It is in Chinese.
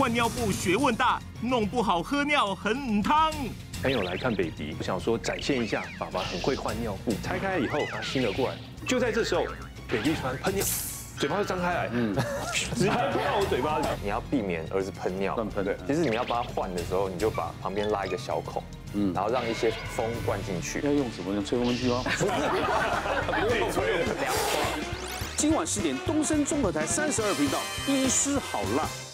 换尿布学问大，弄不好喝尿很唔汤。 朋友来看 baby， 我想说展现一下爸爸很会换尿布。拆开以后，拿新的过来，就在这时候 ，baby 突然喷尿，嘴巴就张开来，直接喷到我嘴巴里。 你要避免儿子喷尿， 乱喷。 其实你要帮他换的时候，你就把旁边拉一个小孔，然后让一些风灌进去。 要用什么？用吹风机吗？不是，吹的。 今晚10点，东森综合台32频道，医师好辣。